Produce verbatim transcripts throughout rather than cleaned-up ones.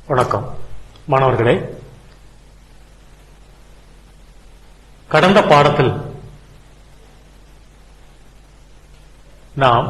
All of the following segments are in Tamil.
வணக்கம் மாணவர்களே. கடந்த பாடத்தில் நாம்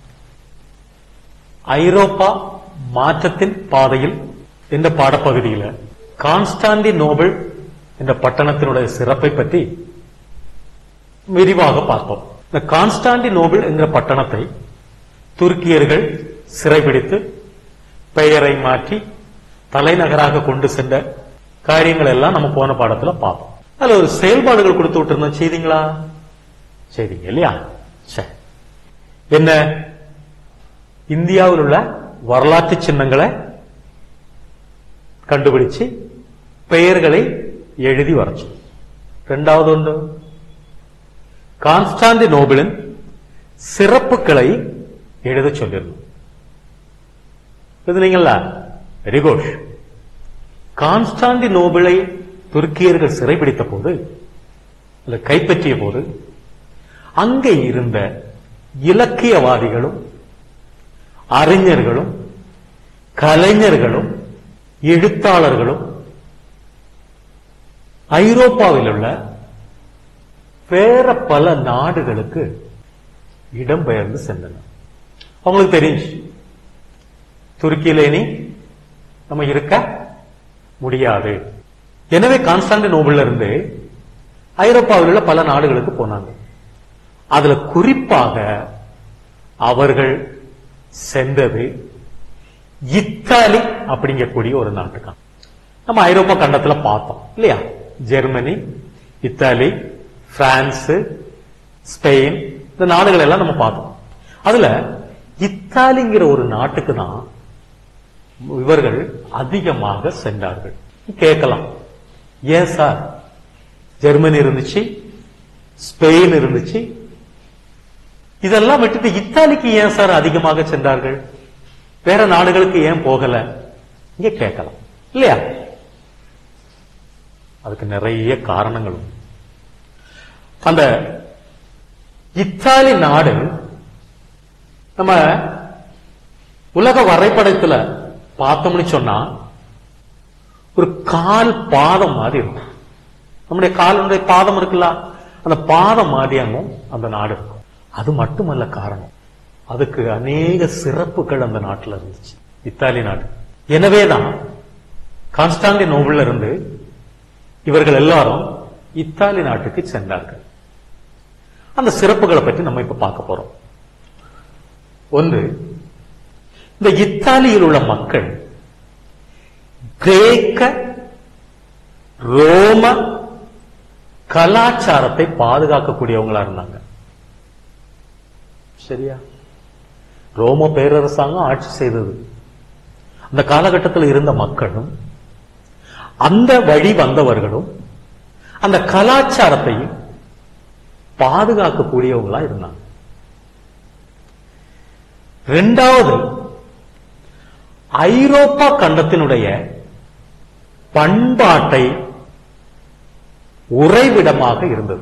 ஐரோப்பா மாற்றத்தின் பாதையில் என்ற பாடப்பகுதியில் கான்ஸ்டாண்டினோபிள் என்ற பட்டணத்தினுடைய சிறப்பை பற்றி விரிவாக பார்த்தோம். இந்த கான்ஸ்டாண்டினோபிள் என்ற பட்டணத்தை துருக்கியர்கள் சிறைபிடித்து பெயரை மாற்றி தலைநகராக கொண்டு சென்ற காரியங்கள் எல்லாம் நம்ம போன பாடத்துல பார்த்தோம். அதுல ஒரு செயல்பாடுகள் கொடுத்து விட்டு இருந்தோம். செய்தீங்களா? செய்தீங்க இல்லையா? சரி. என்ன? இந்தியாவில் உள்ள வரலாற்று சின்னங்களை கண்டுபிடிச்சு பெயர்களை எழுதி வரைச்சோம். இரண்டாவது ஒன்று, கான்ஸ்டாண்டினோபிளின் சிறப்புகளை எழுத சொல்லிருந்தோம். எழுதுனீங்களா? Very good. கான்ஸ்டாண்டினோபிளை துருக்கியர்கள் சிறைபிடித்த போது, கைப்பற்றிய போது, அங்கே இருந்த இலக்கியவாதிகளும் அறிஞர்களும் கலைஞர்களும் எழுத்தாளர்களும் ஐரோப்பாவில் உள்ள வேற பல நாடுகளுக்கு இடம்பெயர்ந்து சென்றனர். அவங்களுக்கு தெரிஞ்சு துருக்கியில இனி நம்ம இருக்க முடியாது. எனவே கான்ஸ்டாண்டினோபிள்ல இருந்து ஐரோப்பாவில் உள்ள பல நாடுகளுக்கு போனாங்க. அதுல குறிப்பாக அவர்கள் சென்றது இத்தாலி அப்படிங்கக்கூடிய ஒரு நாட்டுக்கு. நம்ம ஐரோப்பா கண்டத்துல பார்த்தோம் இல்லையா? ஜெர்மனி, இத்தாலி, பிரான்ஸ், ஸ்பெயின், இந்த நாடுகள் எல்லாம் நம்ம பார்த்தோம். அதுல இத்தாலிங்கிற ஒரு நாட்டுக்கு தான் இவர்கள் அதிகமாக சென்றார்கள். கேட்கலாம், ஏன் சார் ஜெர்மனி இருந்துச்சு, ஸ்பெயின் இருந்துச்சு, இதெல்லாம் விட்டுட்டு இத்தாலிக்கு ஏன் சார் அதிகமாக சென்றார்கள், வேற நாடுகளுக்கு ஏன் போகல? இங்க கேட்கலாம் இல்லையா? அதுக்கு நிறைய காரணங்கள் உண்டு. அந்த இத்தாலி நாடு நம்ம உலக வரைபடத்துல பார்த்தோம்னு சொன்னா ஒரு கால் பாதம் மாதிரி இருக்கும். நம்முடைய காலுடைய பாதம் இருக்குல்ல, அந்த பாதம் மாதிரியாகவும் அந்த நாடு இருக்கும். அது மட்டுமல்ல காரணம், அதுக்கு அநேக சிறப்புகள் அந்த நாட்டில் இருந்துச்சு, இத்தாலி நாடு. எனவேதான் கான்ஸ்டாண்டினோபிள்ல இருந்து இவர்கள் எல்லாரும் இத்தாலி நாட்டுக்கு சென்றார்கள். அந்த சிறப்புகளை பற்றி நம்ம இப்ப பார்க்க போறோம். ஒன்று, இந்த இத்தாலியில் உள்ள மக்கள் கிரேக்க ரோம கலாச்சாரத்தை பாதுகாக்கக்கூடியவங்களா இருந்தாங்க. சரியா? ரோம பேரரசாங்கம் ஆட்சி செய்தது. அந்த காலகட்டத்தில் இருந்த மக்களும் அந்த வழி வந்தவர்களும் அந்த கலாச்சாரத்தையும் பாதுகாக்கக்கூடியவங்களா இருந்தாங்க. இரண்டாவது, ஐரோப்பா கண்டத்தினுடைய பண்பாட்டை உறைவிடமாக இருந்தது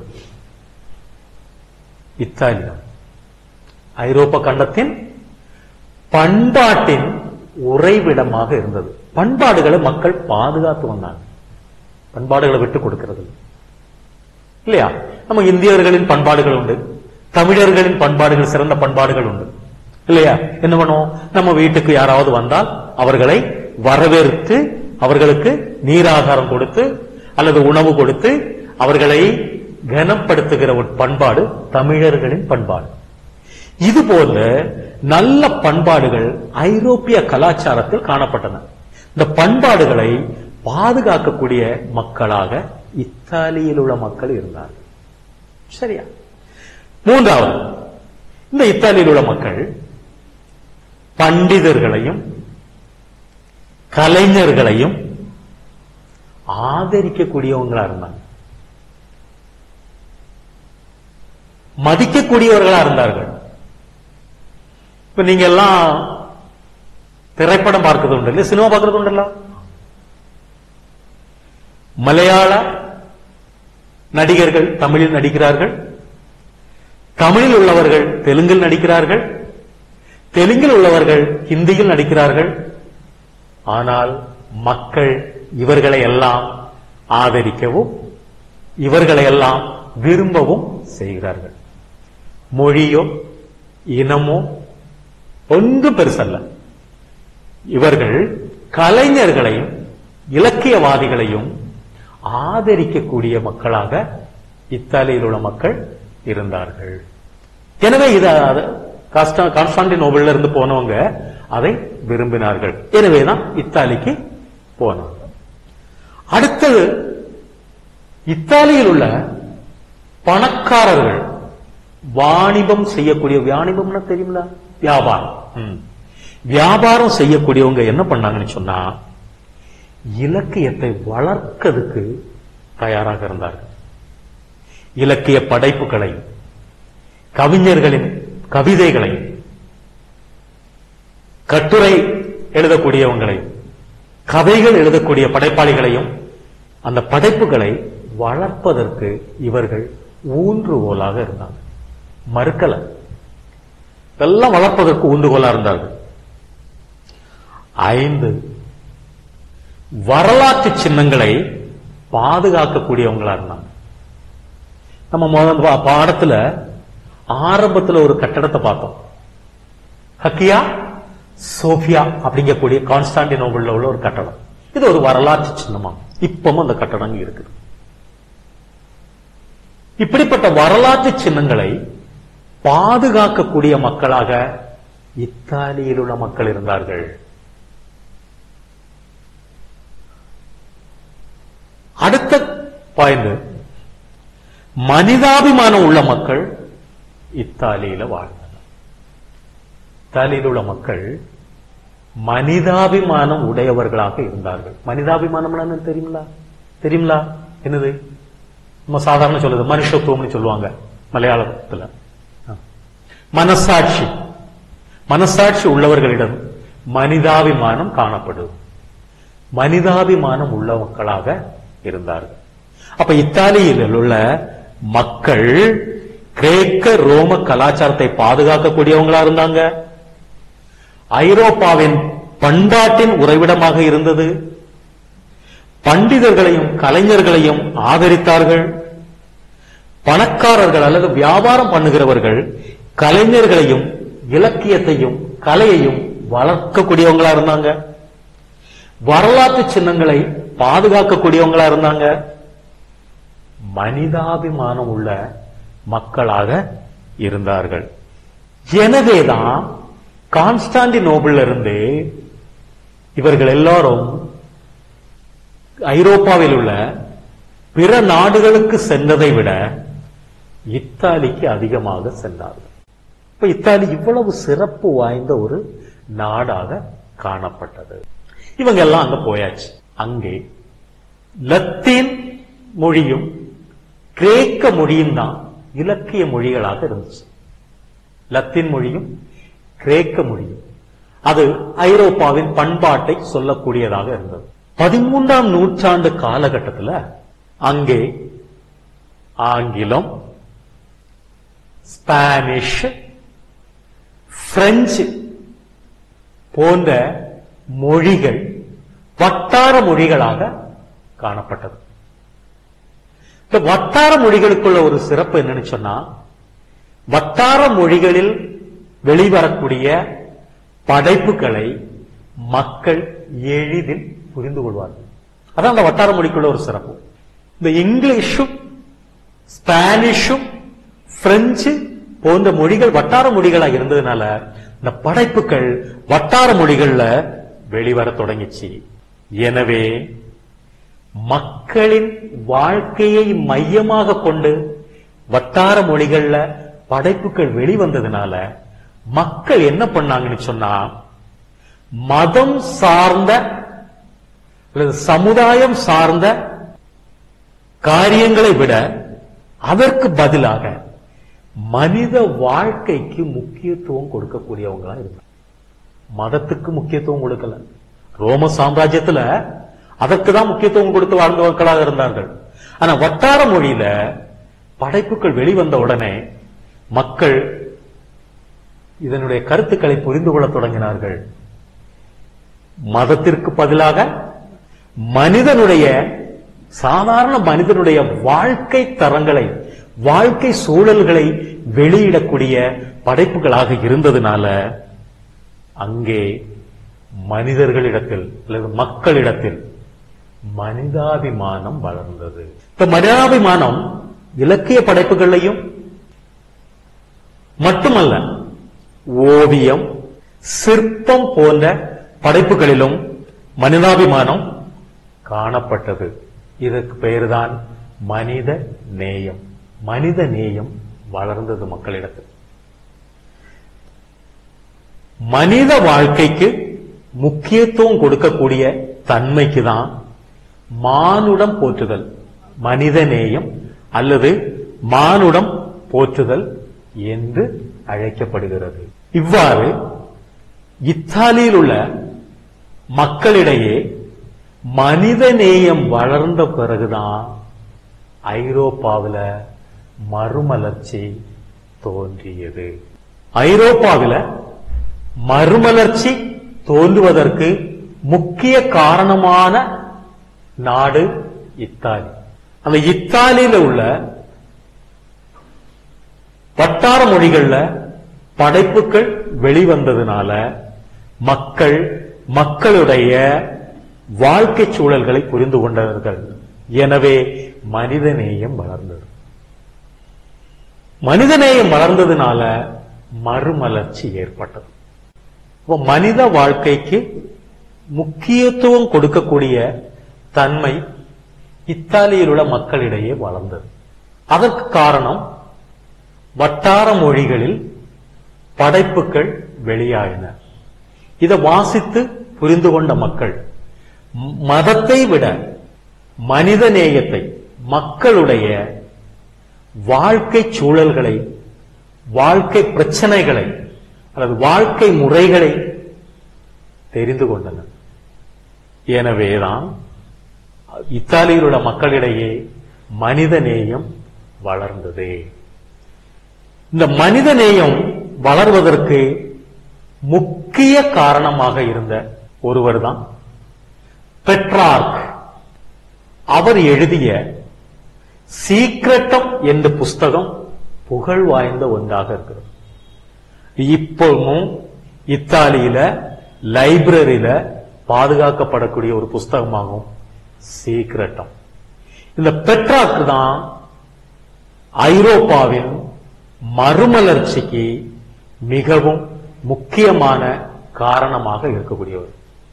இத்தாலி. ஐரோப்பா கண்டத்தின் பண்பாட்டின் உறைவிடமாக இருந்தது. பண்பாடுகளை மக்கள் பாதுகாத்து வந்தாங்க. பண்பாடுகளை விட்டுக் கொடுக்கிறது இல்லையா? நம்ம இந்தியர்களின் பண்பாடுகள் உண்டு, தமிழர்களின் பண்பாடுகள், சிறந்த பண்பாடுகள் உண்டு இல்லையா? என்ன பண்ணுவோம்? நம்ம வீட்டுக்கு யாராவது வந்தால் அவர்களை வரவேற்று அவர்களுக்கு நீராகாரம் கொடுத்து அல்லது உணவு கொடுத்து அவர்களை கனப்படுத்துகிற ஒரு பண்பாடு தமிழர்களின் பண்பாடு. இது போல நல்ல பண்பாடுகள் ஐரோப்பிய கலாச்சாரத்தில் காணப்பட்டன. இந்த பண்பாடுகளை பாதுகாக்கக்கூடிய மக்களாக இத்தாலியில் உள்ள மக்கள் இருந்தார்கள். சரியா? மூன்றாவது, இந்த இத்தாலியில் உள்ள மக்கள் பண்டிதர்களையும் கலைஞர்களையும் ஆதரிக்கக்கூடியவங்களா இருந்தாங்க, மதிக்கக்கூடியவர்களா இருந்தார்கள். இப்ப நீங்க எல்லாம் திரைப்படம் பார்க்கிறது உண்டு இல்ல, சினிமா பார்க்கறது உண்டல்ல. மலையாள நடிகர்கள் தமிழில் நடிக்கிறார்கள், தமிழில் உள்ளவர்கள் தெலுங்கில் நடிக்கிறார்கள், தெலுங்கில் உள்ளவர்கள் ஹிந்தியில் நடிக்கிறார்கள். ஆனால் மக்கள் இவர்களை எல்லாம் ஆதரிக்கவும் இவர்களை எல்லாம் விரும்பவும் செய்கிறார்கள். மொழியோ இனமோ ஒன்று பெருசல்ல. இவர்கள் கலைஞர்களையும் இலக்கியவாதிகளையும் ஆதரிக்கக்கூடிய மக்களாக இத்தாலியில் உள்ள மக்கள் இருந்தார்கள். எனவே இத கான்ஸ்டாண்டினோபிள்ல இருந்து போனவங்க அதை விரும்பினார்கள். எனவேதான் இத்தாலிக்கு போனாங்க. அடுத்தது இத்தாலியில் உள்ள பணக்காரர்கள் வாணிபம் செய்யக்கூடிய, வாணிபம்னா தெரியுங்களா, வியாபாரம் வியாபாரம் செய்யக்கூடியவங்க என்ன பண்ணாங்கன்னு சொன்னா இலக்கியத்தை வளர்க்கிறதுக்கு தயாராக இருந்தார்கள். இலக்கிய படைப்புகளை, கவிஞர்களின் கவிதைகளை, கட்டுரை எழுதக்கூடியவங்களையும் கதைகள் எழுதக்கூடிய படைப்பாளிகளையும் அந்த படைப்புகளை வளர்ப்பதற்கு இவர்கள் ஊன்றுகோலாக இருந்தாங்க. மறுக்கல, எல்லாம் வளர்ப்பதற்கு ஊன்றுகோலா இருந்தார்கள். ஐந்து, வரலாற்று சின்னங்களை பாதுகாக்கக்கூடியவங்களா இருந்தாங்க. நம்ம முதல் பாடத்துல ஆரம்பத்தில் ஒரு கட்டடத்தை பார்த்தோம், ஹக்கியா சோபியா அப்படிங்கக்கூடிய கான்ஸ்டாண்டினோபிள்ல உள்ள ஒரு கட்டடம். இது ஒரு வரலாற்று சின்னமா இப்பவும் அந்த கட்டடம் இருக்குது. இப்படிப்பட்ட வரலாற்று சின்னங்களை பாதுகாக்கக்கூடிய மக்களாக இத்தாலியில் உள்ள மக்கள் இருந்தார்கள். அடுத்த பாயிண்ட், மனிதாபிமானம் உள்ள மக்கள் இத்தாலியில வாழ்ந்தனர். இத்தாலியில் உள்ள மக்கள் மனிதாபிமானம் உடையவர்களாக இருந்தார்கள். மனிதாபிமானம் தெரியுங்களா? தெரியுங்களா? என்னது? நம்ம சாதாரண சொல்லுது மனுஷத்துவம்னு சொல்லுவாங்க மலையாளத்துல. மனசாட்சி, மனசாட்சி உள்ளவர்களிடம் மனிதாபிமானம் காணப்படும். மனிதாபிமானம் உள்ள மக்களாக இருந்தார்கள். அப்ப இத்தாலியில் உள்ள மக்கள் கிரேக்க ரோம கலாச்சாரத்தை பாதுகாக்கக்கூடியவங்களா இருந்தாங்க. ஐரோப்பாவின் பண்பாட்டின் உறைவிடமாக இருந்தது. பண்டிதர்களையும் கலைஞர்களையும் ஆதரித்தார்கள். பணக்காரர்கள் அல்லது வியாபாரம் பண்ணுகிறவர்கள் கலைஞர்களையும் இலக்கியத்தையும் கலையையும் வளர்க்கக்கூடியவங்களா இருந்தாங்க. வரலாற்று சின்னங்களை பாதுகாக்கக்கூடியவங்களா இருந்தாங்க. மனிதாபிமானம் உள்ள மக்களாக இருந்தார்கள். எனவேதான் கான்ஸ்டாண்டினோபிள் இருந்து இவர்கள் எல்லாரும் ஐரோப்பாவில் உள்ள பிற நாடுகளுக்கு சென்றதை விட இத்தாலிக்கு அதிகமாக சென்றார்கள். இப்ப இத்தாலி இவ்வளவு சிறப்பு வாய்ந்த ஒரு நாடாக காணப்பட்டது. இவங்க எல்லாம் அங்க போயாச்சு. அங்கே லத்தீன் மொழியும் கிரேக்க மொழியும் தான் இலக்கிய மொழிகளாக இருந்துச்சு. லத்தீன் மொழியும் கிரேக்க மொழியும் அது ஐரோப்பாவின் பண்பாட்டை சொல்லக்கூடியதாக இருந்தது. பதிமூன்றாம் நூற்றாண்டு காலகட்டத்தில் அங்கே ஆங்கிலம், ஸ்பானிஷ், பிரெஞ்சு போன்ற மொழிகள் வட்டார மொழிகளாக காணப்பட்டது. இந்த வட்டார மொழிகளுக்குள்ள ஒரு சிறப்பு என்னன்னு சொன்னா, வட்டார மொழிகளில் வெளிவரக்கூடிய படைப்புகளை மக்கள் எளிதில் புரிந்து கொள்வார்கள். அதான் அந்த வட்டார மொழிக்குள்ள ஒரு சிறப்பு. இந்த இங்கிலீஷும் ஸ்பானிஷும் பிரெஞ்சு போன்ற மொழிகள் வட்டார மொழிகளா இருந்ததுனால இந்த படைப்புகள் வட்டார மொழிகள்ல வெளிவர தொடங்கிச்சு. எனவே மக்களின் வாழ்க்கையை மையமாக கொண்டு வட்டார மொழிகள்ல படைப்புகள் வெளிவந்ததுனால மக்கள் என்ன பண்ணாங்கன்னு சொன்னா, மதம் சார்ந்த அல்லது சமுதாயம் சார்ந்த காரியங்களை விட அதற்கு பதிலாக மனித வாழ்க்கைக்கு முக்கியத்துவம் கொடுக்கக்கூடியவங்களா இருந்தாங்க. மதத்துக்கு முக்கியத்துவம் கொடுக்கல. ரோம சாம்ராஜ்யத்துல அதற்கு தான் முக்கியத்துவம் கொடுத்து வாழ்ந்தவர்களாக இருந்தார்கள். ஆனா வட்டார மொழியில படைப்புகள் வெளிவந்த உடனே மக்கள் இதனுடைய கருத்துக்களை புரிந்து கொள்ள தொடங்கினார்கள். மதத்திற்கு பதிலாக மனிதனுடைய சாதாரண மனிதனுடைய வாழ்க்கை தரங்களை, வாழ்க்கை சூழல்களை வெளியிடக்கூடிய படைப்புகளாக இருந்ததுனால அங்கே மனிதர்களிடத்தில் அல்லது மக்களிடத்தில் மனிதாபிமானம் வளர்ந்தது. இப்ப மனிதாபிமானம் இலக்கிய படைப்புகளையும் மட்டுமல்ல, ஓவியம், சிற்பம் போன்ற படைப்புகளிலும் மனிதாபிமானம் காணப்பட்டது. இதற்கு பெயர்தான் மனித நேயம். மனித நேயம் வளர்ந்தது மக்களிடத்தில். மனித வாழ்க்கைக்கு முக்கியத்துவம் கொடுக்கக்கூடிய தன்மைக்கு தான் மானுடம் போற்றுதல், மனித நேயம் அல்லது மானுடம் போற்றுதல் என்று அழைக்கப்படுகிறது. இவ்வாறு இத்தாலியில் உள்ள மக்களிடையே மனித நேயம் வளர்ந்த பிறகுதான் ஐரோப்பாவில மறுமலர்ச்சி தோன்றியது. ஐரோப்பாவில மறுமலர்ச்சி தோன்றுவதற்கு முக்கிய காரணமான நாடு இத்தாலி. அந்த இத்தாலியில உள்ள வட்டார மொழிகள்ல படைப்புகள் வெளிவந்ததுனால மக்கள் மக்களுடைய வாழ்க்கை சூழல்களை புரிந்து கொண்டார்கள். எனவே மனிதநேயம் வளர்ந்தது. மனிதநேயம் வளர்ந்ததுனால மறுமலர்ச்சி ஏற்பட்டது. மனித வாழ்க்கைக்கு முக்கியத்துவம் கொடுக்கக்கூடிய தன்மை இத்தாலியில் உள்ள மக்களிடையே வளர்ந்தது. அதற்கு காரணம் வட்டார மொழிகளில் படைப்புகள் வெளியாயின. இதை வாசித்து புரிந்து கொண்ட மக்கள் மதத்தை விட மனித நேயத்தை, மக்களுடைய வாழ்க்கை சூழல்களை, வாழ்க்கை பிரச்சனைகளை அல்லது வாழ்க்கை முறைகளை தெரிந்து கொண்டனர். எனவேதான் இத்தாலியில் உள்ள மக்களிடையே மனித நேயம் வளர்ந்தது. இந்த மனித நேயம் வளர்வதற்கு முக்கிய காரணமாக இருந்த ஒருவர் தான் பெட்ரார்க். அவர் எழுதிய சீக்ரெட்டம் என்ற புஸ்தகம் புகழ் வாய்ந்த ஒன்றாக இருக்கிறது. இப்பவும் இத்தாலியில லைப்ரரியில பாதுகாக்கப்படக்கூடிய ஒரு புஸ்தகமாகும் சீக்ரெட்டம். இந்த பெட்ரார்க் தான் ஐரோப்பாவின் மறுமலர்ச்சிக்கு மிகவும் முக்கியமான காரணமாக இருக்கக்கூடியவர்.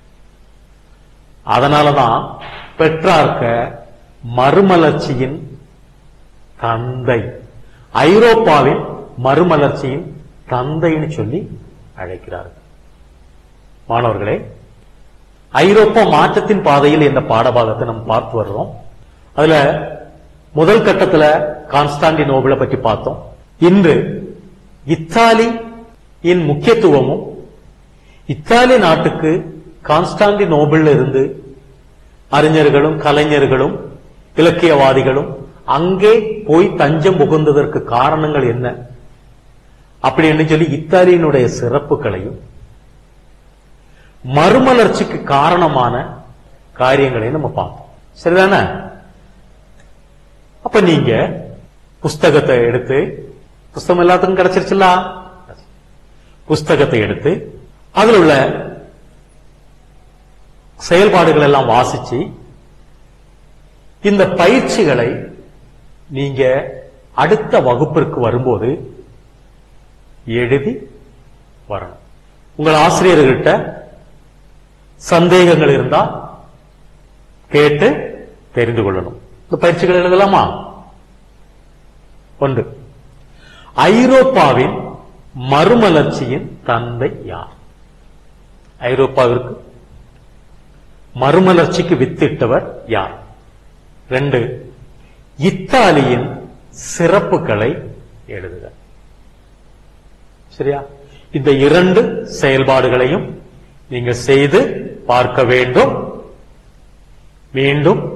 அதனாலதான் பெட்ரார்க்க மறுமலர்ச்சியின் தந்தை, ஐரோப்பாவின் மறுமலர்ச்சியின் தந்தைன்னு சொல்லி அழைக்கிறார்கள். மாணவர்களே, ஐரோப்பா மாற்றத்தின் பாதையில் என்ற பாடபாகத்தை நம்ம பார்த்து வர்றோம். அதுல முதல் கட்டத்துல கான்ஸ்டான்டினோபிளை பற்றி பார்த்தோம். இன்று இத்தாலியின் முக்கியத்துவமும், இத்தாலி நாட்டுக்கு கான்ஸ்டான்டினோபிள் இருந்து அறிஞர்களும் கலைஞர்களும் இலக்கியவாதிகளும் அங்கே போய் தஞ்சம் புகுந்ததற்கு காரணங்கள் என்ன அப்படின்னு சொல்லி இத்தாலியினுடைய சிறப்புகளையும் மறுமலர்ச்சிக்கு காரணமான காரியங்களையும் நம்ம பார்த்தோம். சரிதானே? அப்ப நீங்க புஸ்தகத்தை எடுத்து, புஸ்தகம் எல்லாத்துக்கும் கிடைச்சிருச்சுல, புஸ்தகத்தை எடுத்து அதில் உள்ள செயல்பாடுகள் எல்லாம் வாசிச்சு இந்த பயிற்சிகளை நீங்க அடுத்த வகுப்பிற்கு வரும்போது எழுதி வரணும். உங்கள் ஆசிரியர்கிட்ட சந்தேகங்கள் இருந்தா கேட்டு தெரிந்து கொள்ளணும். இந்த பயிற்சிகள் எழுதலாமா? ஒன்று, ஐரோப்பாவின் மறுமலர்ச்சியின் தந்தை யார்? ஐரோப்பாவிற்கு மறுமலர்ச்சிக்கு வித்திட்டவர் யார்? ரெண்டு, இத்தாலியின் சிறப்புகளை எழுதுக. சரியா? இந்த இரண்டு செயல்பாடுகளையும் நீங்க செய்து பார்க்க வேண்டும். மீண்டும்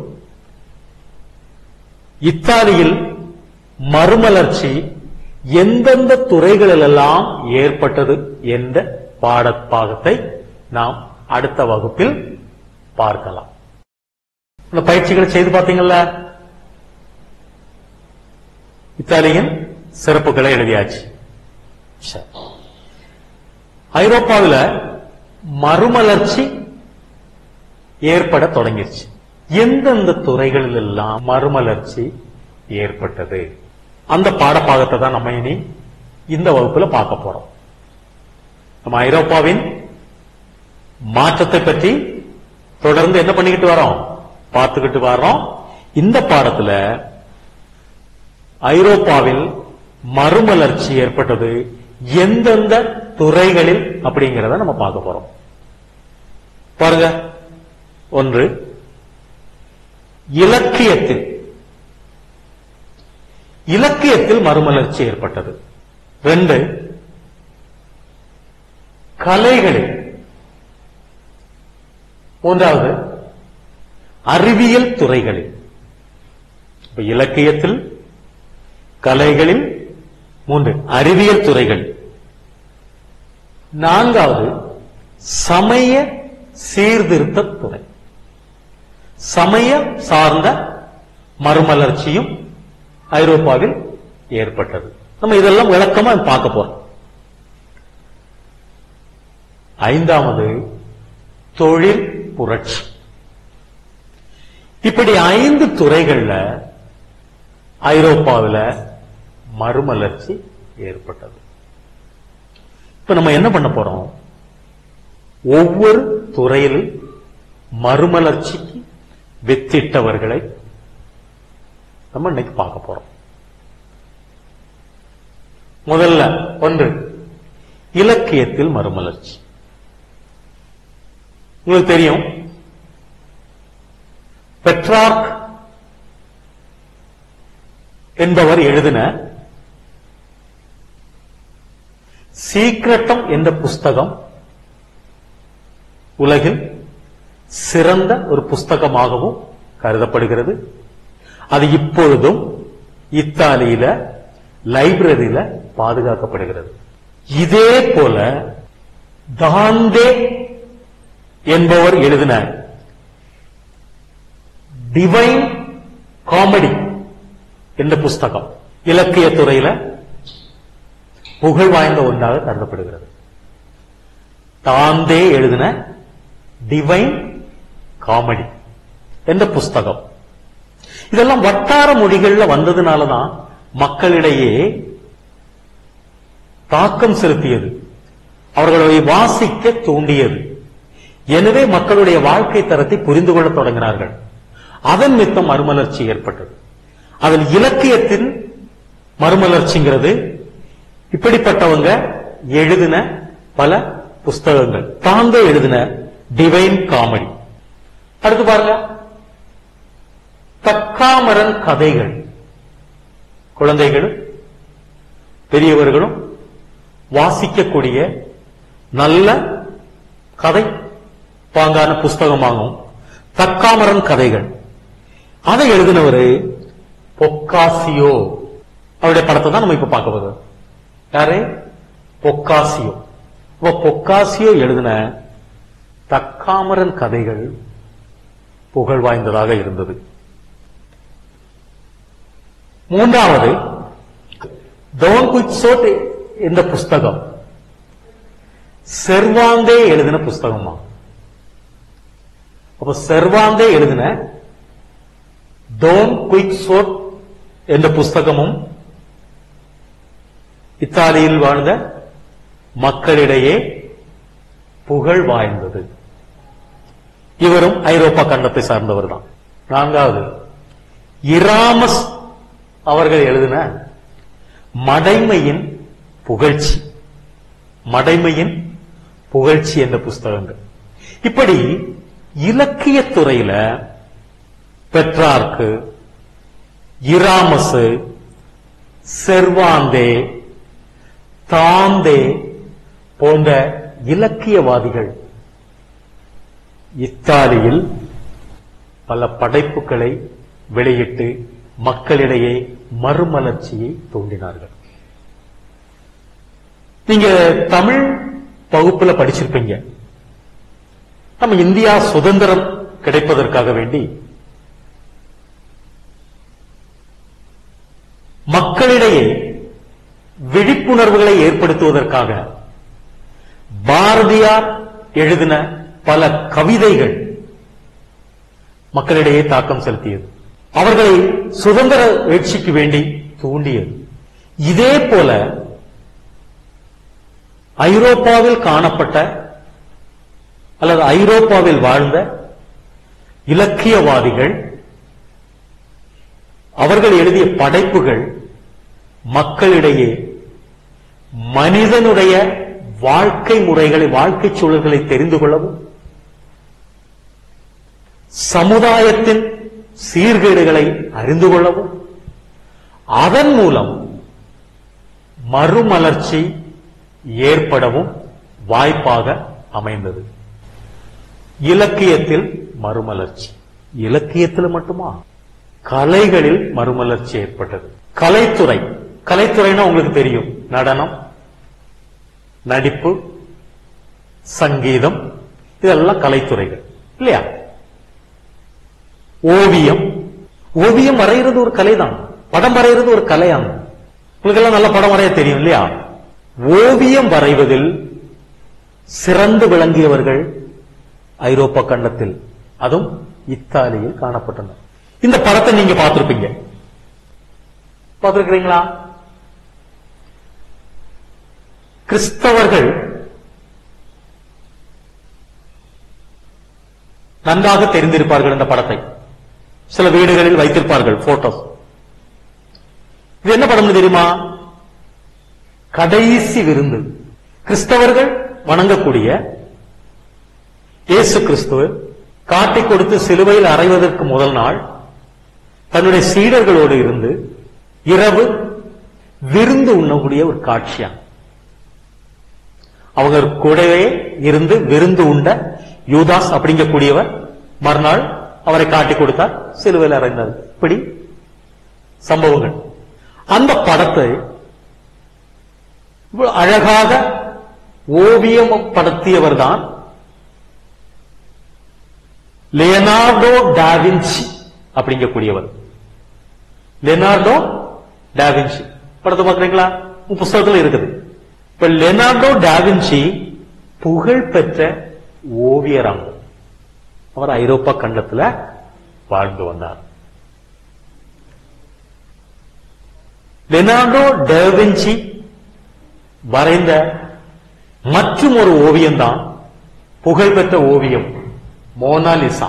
இத்தாலியில் மறுமலர்ச்சி எந்தெந்த துறைகளிலெல்லாம் ஏற்பட்டது என்ற பாடப்பாகத்தை நாம் அடுத்த வகுப்பில் பார்க்கலாம். அந்த பயிற்சிகளை செய்து பார்த்தீங்கல்ல. இத்தாலியின் சிறப்புகளை எழுதியாச்சு. ஐரோப்பாவில் மறுமலர்ச்சி ஏற்பட தொடங்கிருச்சு. எந்தெந்த துறைகளில் எல்லாம் மறுமலர்ச்சி ஏற்பட்டது, அந்த பாடப்பாகத்தை தான் நம்ம இனி இந்த வகுப்புல பார்க்க போறோம். நம்ம ஐரோப்பாவின் மாற்றத்தை பற்றி தொடர்ந்து என்ன பண்ணிக்கிட்டு வரோம், பார்த்துக்கிட்டு வரோம். இந்த பாடத்துல ஐரோப்பாவில் மறுமலர்ச்சி ஏற்பட்டது எந்தெந்த துறைகளில் அப்படிங்கிறத நம்ம பார்க்க போறோம். பாருங்க, ஒன்று இலக்கியத்தில் இலக்கியத்தில் மறுமலர்ச்சி ஏற்பட்டது. ரெண்டு கலைகளில். மூன்றாவது அறிவியல் துறைகளில். இலக்கியத்தில், கலைகளில், மூன்று அறிவியல் துறைகள். நான்காவது சமய சீர்திருத்த துறை. சமய சார்ந்த மறுமலர்ச்சியும் ஐரோப்பாவில் ஏற்பட்டது. நம்ம இதெல்லாம் விளக்கமா பார்க்க போறோம். ஐந்தாவது தொழில் புரட்சி. இப்படி ஐந்து துறைகள்ல ஐரோப்பாவில் மறுமலர்ச்சி ஏற்பட்டது. இப்ப நம்ம என்ன பண்ண போறோம், ஒவ்வொரு துறையிலும் மறுமலர்ச்சிக்கு வித்திட்டவர்களை நம்ம இன்னைக்கு பார்க்க போறோம். முதல்ல ஒன்று இலக்கியத்தில் மறுமலர்ச்சி. உங்களுக்கு தெரியும், பெட்ரார்க் என்பவர் எழுதின சீக்கிரட்டம் என்ற புஸ்தகம் உலகில் சிறந்த ஒரு புஸ்தகமாகவும் கருதப்படுகிறது. அது இப்பொழுதும் இத்தாலியில லைப்ரரியில பாதுகாக்கப்படுகிறது. இதே போல தாந்தே என்பவர் எழுதின டிவைன் காமெடி என்ற புஸ்தகம் இலக்கிய துறையில புகழ் வாய்ந்த ஒன்றாக கருதப்படுகிறது. தாந்தே எழுதின டிவைன் காமெடி என்ற புஸ்தகம். இதெல்லாம் வட்டார மொழிகள்ல வந்ததுனாலதான் மக்களிடையே தாக்கம் செலுத்தியது, அவர்களை வாசிக்க தூண்டியது. எனவே மக்களுடைய வாழ்க்கை தரத்தை புரிந்து கொள்ள தொடங்கினார்கள். அதன் மித்தம் மறுமலர்ச்சி ஏற்பட்டது. அதில் இலக்கியத்தின் மறுமலர்ச்சிங்கிறது இப்படிப்பட்டவங்க எழுதின பல புஸ்தகங்கள். தாந்தே எழுதின டிவைன் காமெடி. அடுத்து பாருங்க, தக்காமரன் கதைகள். குழந்தைகளும் பெரியவர்களும் வாசிக்கக்கூடிய நல்ல கதை பாங்கான புஸ்தகமாகும் தக்காமரன் கதைகள். அதை எழுதினவரு பொக்காசியோ. அவருடைய படத்தை தான் நம்ம இப்ப பார்க்க போறோம். யாரு? பொக்காசியோ. பொக்காசியோ எழுதின தக்காமரன் கதைகள் புகழ் வாய்ந்ததாக இருந்தது. மூன்றாவது டோன் குயிக்சோட் என்ற புஸ்தகம் செர்வாந்தே எழுதின புஸ்தகமா. அப்ப செர்வாந்தே எழுதின டோன் குயிக்சோட் என்ற புஸ்தகமும் இத்தாலியில் வாழ்ந்த மக்களிடையே புகழ் வாய்ந்தது. இவரும் ஐரோப்பா கண்டத்தை சார்ந்தவர் தான். நான்காவது இராமஸ் அவர்கள் எழுதின மடைமையின் புகழ்ச்சி. மடைமையின் புகழ்ச்சி என்ற புஸ்தகங்கள். இப்படி இலக்கிய துறையில பெட்ரார்க்கு, இராமஸ், செர்வாந்தே, தாந்தே போன்ற இலக்கியவாதிகள் இத்தாலியில் பல படைப்புகளை வெளியிட்டு மக்களிடையே மறுமலர்ச்சியை தூண்டினார்கள். நீங்க தமிழ் வகுப்புல படிச்சிருப்பீங்க. நம்ம இந்தியா சுதந்திரம் கிடைப்பதற்காக வேண்டி மக்களிடையே விழிப்புணர்வுகளை ஏற்படுத்துவதற்காக பாரதியார் எழுதின பல கவிதைகள் மக்களிடையே தாக்கம் செலுத்தியது. அவர்களை சுதந்திர எழுச்சிக்கு வேண்டி தூண்டியது. இதே போல ஐரோப்பாவில் காணப்பட்ட அல்லது ஐரோப்பாவில் வாழ்ந்த இலக்கியவாதிகள் அவர்கள் எழுதிய படைப்புகள் மக்களிடையே மனிதனுடைய வாழ்க்கை முறைகளை, வாழ்க்கை சூழல்களை தெரிந்து கொள்ளவும், சமுதாயத்தின் சீர்கேடுகளை அறிந்து கொள்ளவும், அதன் மூலம் மறுமலர்ச்சி ஏற்படவும் வாய்ப்பாக அமைந்தது. இலக்கியத்தில் மறுமலர்ச்சி, இலக்கியத்தில் மட்டுமா, கலைகளில் மறுமலர்ச்சி ஏற்பட்டது. கலைத்துறை, கலைத்துறைனா உங்களுக்கு தெரியும், நடனம், நடிப்பு, சங்கீதம், இதெல்லாம் கலைத்துறைகள் இல்லையா? ஓவியம், ஓவியம் வரைகிறது ஒரு கலைதான், படம் வரைகிறது ஒரு கலையாங்க. உங்களுக்கு எல்லாம் நல்ல படம் வரைய தெரியும் இல்லையா? ஓவியம் வரைவதில் சிறந்து விளங்கியவர்கள் ஐரோப்பா கண்டத்தில், அதுவும் இத்தாலியில் காணப்பட்டனர். இந்த படத்தை நீங்க பார்த்திருப்பீங்க, பார்த்திருக்கிறீங்களா? கிறிஸ்தவர்கள் நன்றாக தெரிந்திருப்பார்கள் இந்த படத்தை, சில வீடுகளில் வைத்திருப்பார்கள் போட்டோஸ். இது என்ன படம் தெரியுமா? கடைசி விருந்து. கிறிஸ்தவர்கள் வணங்கக்கூடிய இயேசு கிறிஸ்துவ காட்டி கொடுத்து சிலுவையில் அறைவதற்கு முதல் நாள் தன்னுடைய சீடர்களோடு இருந்து இரவு விருந்து உண்ணக்கூடிய ஒரு காட்சியா. அவங்க கூடவே இருந்து விருந்து உண்ட யூதாஸ் அப்படிங்கக்கூடியவர் மறுநாள் அவரை காட்டி கொடுத்தார், சிலுவையில் அறைந்தார். இப்படி சம்பவங்கள். அந்த படத்தை அழகாக ஓவியம் படுத்தியவர் தான் லியோனார்டோ டாவின்சி அப்படிங்கக்கூடியவர். லியோனார்டோ டாவின்சி படத்தை பார்க்கிறீங்களா? புத்தகத்தில் இருக்குது. இப்ப லியோனார்டோ டாவின்சி புகழ் பெற்ற ஓவியராங்க. அவர் ஐரோப்பா கண்டத்தில் வாழ்ந்து வந்தார். லியோனார்டோ டாவின்சி வரைந்த மற்றும் ஒரு ஓவியம் தான் புகழ்பெற்ற ஓவியம் மோனாலிசா.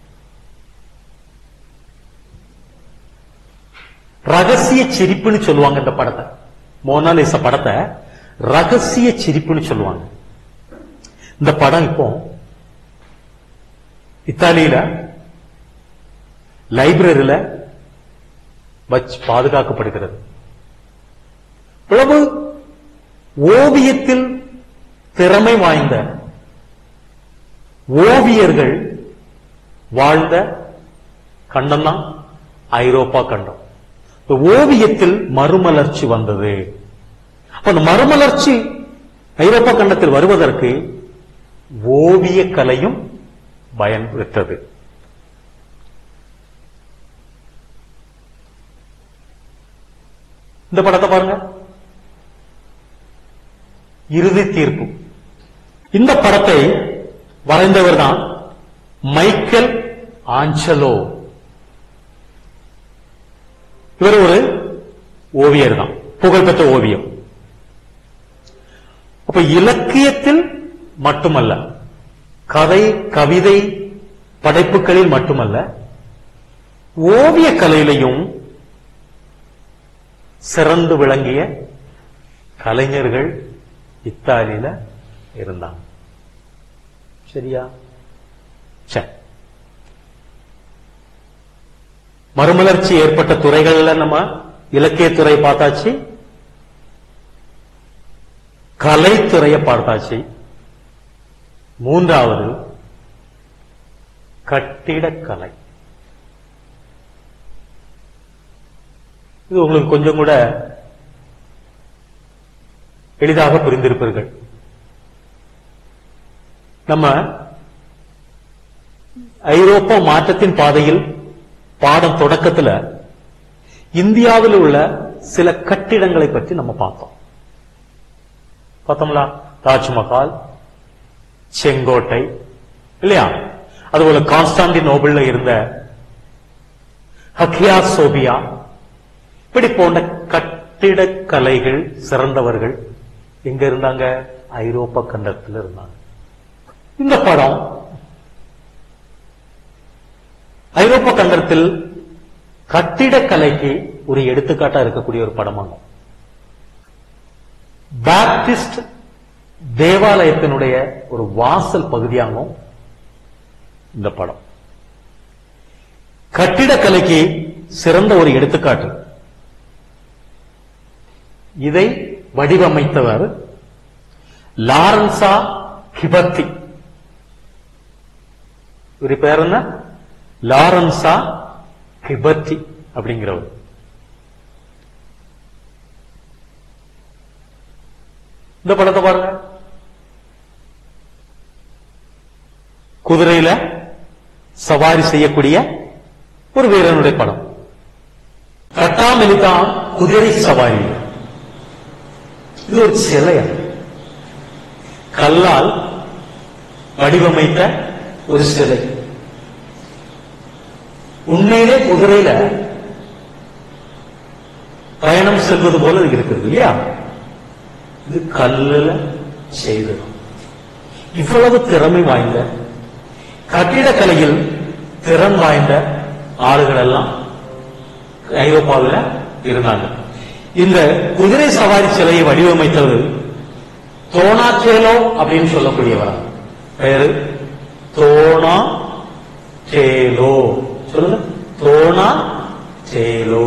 ரகசிய சிரிப்புன்னு சொல்லுவாங்க இந்த படத்தை. மோனாலிசா படத்தை ரகசிய சிரிப்புன்னு சொல்லுவாங்க. இந்த படம் இப்போ இத்தாலியில லைப்ரரியில வச்சு பாதுகாக்கப்படுகிறது. இவ்வளவு ஓவியத்தில் திறமை வாய்ந்த ஓவியர்கள் வாழ்ந்த கண்டம் தான் ஐரோப்பா கண்டம். ஓவியத்தில் மறுமலர்ச்சி வந்தது. அப்ப அந்த மறுமலர்ச்சி ஐரோப்பா கண்டத்தில் வருவதற்கு ஓவிய கலையும் பயன் பெற்றது. இந்த படத்தை பாருங்க, இறுதி தீர்ப்பு. இந்த படத்தை வரைந்தவர் தான் மைக்கேல் ஆஞ்சலோ. இவர் ஒரு ஓவியர் தான், புகழ்பெற்ற ஓவியம். அப்ப இலக்கியத்தில் மட்டுமல்ல, கதை கவிதை படைப்புகளில் மட்டுமல்ல, ஓவிய கலையிலையும் சிறந்து விளங்கிய கலைஞர்கள் இத்தாலியில இருந்தாங்க. சரியா? சரி. மறுமலர்ச்சி ஏற்பட்ட துறைகள்ல நம்ம இலக்கியத்துறை பார்த்தாச்சு, கலைத்துறையை பார்த்தாச்சு. மூன்றாவது கட்டிடக்கலை. இது உங்களுக்கு கொஞ்சம் கூட எளிதாக புரிந்திருப்பீர்கள். நம்ம ஐரோப்பா மாற்றத்தின் பாதையில் பாடம் தொடக்கத்தில் இந்தியாவில் உள்ள சில கட்டிடங்களை பற்றி நம்ம பார்த்தோம். பார்த்தோம்ல, தாஜ்மஹால், செங்கோட்டை இல்லையா, அதுபோல கான்ஸ்டாண்டினோபிள்ல இருந்த ஹக்கியா சோபியா, இப்படி போன்ற கட்டிடக்கலைகள் சிறந்தவர்கள் எங்க இருந்தாங்க? ஐரோப்பா கண்டத்தில் இருந்தாங்க. இந்த படம் ஐரோப்பா கண்டத்தில் கட்டிடக்கலைக்கு ஒரு எடுத்துக்காட்டா இருக்கக்கூடிய ஒரு படமாகும். பாப்டிஸ்ட் தேவாலயத்தினுடைய ஒரு வாசல் பகுதியாகும் இந்த படம். கட்டிடக்கலைக்கு சிறந்த ஒரு எடுத்துக்காட்டு. இதை வடிவமைத்தவர் லாரன்சா கிபர்த்தி. இவரு பேர் என்ன? லாரன்சா கிபர்த்தி அப்படிங்கிறவர். இந்த படத்தை பாருங்க. குதிரையில சவாரி செய்யக்கூடிய ஒரு வீரனுடைய படம். கட்டாமெலிதான் குதிரை சவாரி. இது ஒரு சிலையா, கல்லால் வடிவமைத்த ஒரு சிலை. உண்மையிலே குதிரையில பயணம் செல்வது போல இருக்கிறது இல்லையா? இது கல்லுல செய்தது. இவ்வளவு திறமை வாய்ந்த கட்டிடக்கலையில் திறன் வாய்ந்த ஆளுகள் எல்லாம் ஐரோப்பாவில் இருந்தாங்க. இந்த குதிரை சவாரி சிலையை வடிவமைத்தது தோனாச்சேலோ அப்படின்னு சொல்லக்கூடியவர். பெயரு தோனா சேலோ. சொல்லுங்க, தோனா சேலோ.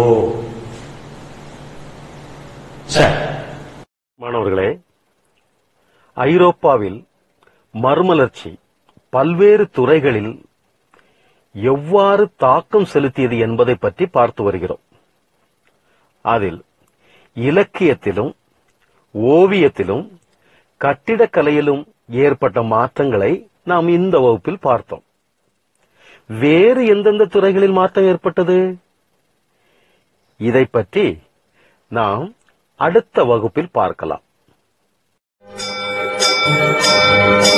சரி மாணவர்களே, ஐரோப்பாவில் மறுமலர்ச்சி பல்வேறு துறைகளில் எவ்வாறு தாக்கம் செலுத்தியது என்பதை பற்றி பார்த்து வருகிறோம். அதில் இலக்கியத்திலும் ஓவியத்திலும் கட்டிடக்கலையிலும் ஏற்பட்ட மாற்றங்களை நாம் இந்த வகுப்பில் பார்த்தோம். வேறு எந்தெந்த துறைகளில் மாற்றம் ஏற்பட்டது? இதை பற்றி நாம் அடுத்த வகுப்பில் பார்க்கலாம்.